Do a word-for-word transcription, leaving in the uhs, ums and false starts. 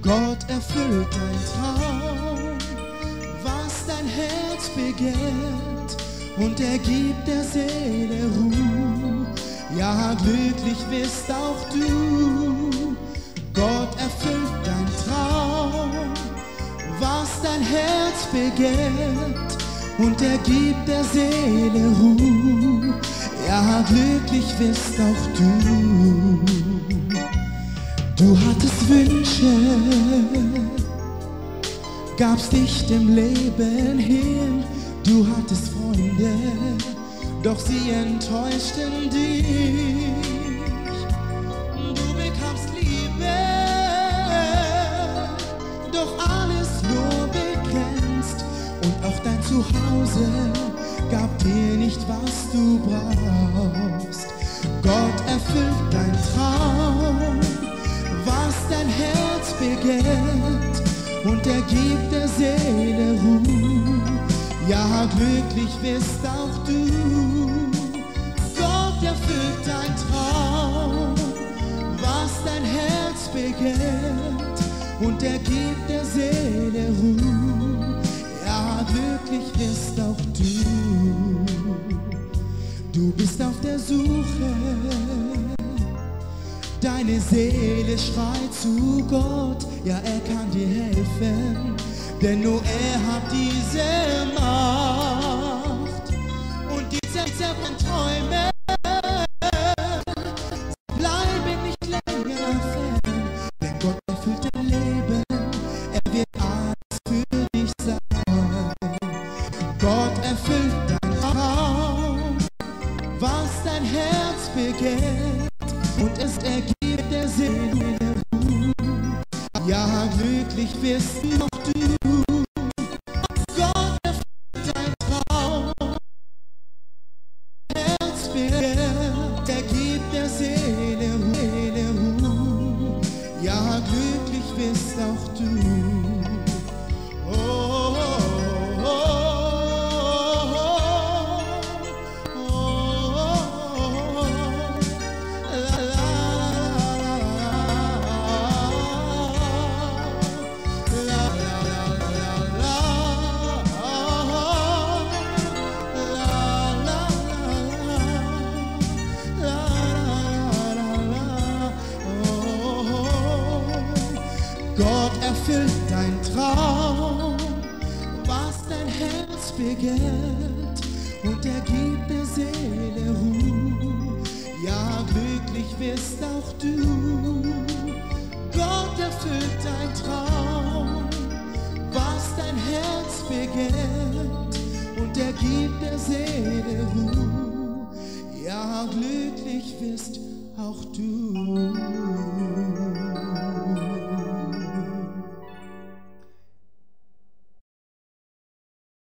Gott erfüllt dein Traum, was dein Herz begehrt, und er gibt der Seele Ruhe. Ja, glücklich bist auch du. Gott erfüllt dein Traum, was dein Herz begehrt, und er gibt der Seele Ruhe. Ja, glücklich bist auch du. Du hattest Wünsche, gabst dich dem Leben hin. Du hattest Freunde, doch sie enttäuschten dich. Du bekamst Liebe, doch alles nur begrenzt. Und auch dein Zuhause gab dir nicht, was du brauchst. Gott erfüllt dein Traum, was dein Herz begehrt, und er gibt der Seele Ruhe. Ja, glücklich bist auch du. Gott erfüllt dein Traum, was dein Herz begehrt, und er gibt der Seele Ruhe. Ja, glücklich bist auch du. Du bist auf der Suche, deine Seele schreit zu Gott. Ja, er kann dir helfen, denn nur er hat diese Macht. Und diese zerbrannten Träume bleiben nicht länger fern, denn Gott erfüllt dein Leben, er wird alles für dich sein. Gott erfüllt dein Traum, was dein Herz begehrt, und es ergibt der Seele Ruhe. Ja, glücklich bist noch du. Gott erfüllt dein Traum, Herz begehrt, er gibt der Seele Ruhe. Ja, glücklich bist auch du. Oh, oh, oh, oh, oh, oh, oh. La, la, la, la, la, Gott erfüllt dein Traum, was dein Herz begehrt, und er gibt der Seele Ruhe. Ja, glücklich bist auch du. Gott erfüllt dein Traum, was dein Herz begehrt, und er gibt der Seele Ruhe. Ja, glücklich bist auch du.